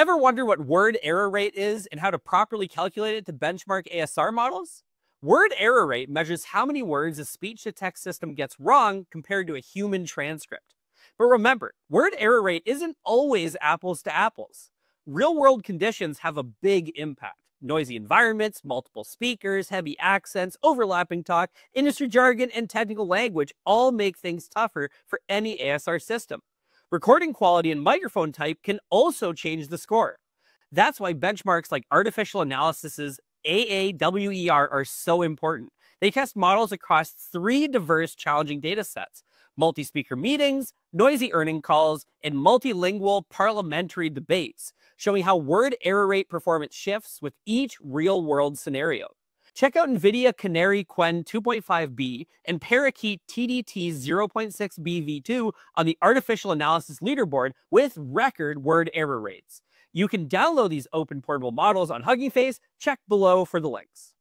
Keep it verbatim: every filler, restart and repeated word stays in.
Ever wonder what word error rate is and how to properly calculate it to benchmark A S R models? Word error rate measures how many words a speech-to-text system gets wrong compared to a human transcript. But remember, word error rate isn't always apples to apples. Real-world conditions have a big impact. Noisy environments, multiple speakers, heavy accents, overlapping talk, industry jargon, and technical language all make things tougher for any A S R system. Recording quality and microphone type can also change the score. That's why benchmarks like ArtificialAnalysis's A A W E R are so important. They test models across three diverse, challenging datasets: multi-speaker meetings, noisy earning calls, and multilingual parliamentary debates, showing how word error rate performance shifts with each real-world scenario. Check out NVIDIA Canary Quen two point five B and Parakeet T D T zero point six B v two on the ArtificialAnalysis leaderboard with record word error rates. You can download these open portable models on Hugging Face. Check below for the links.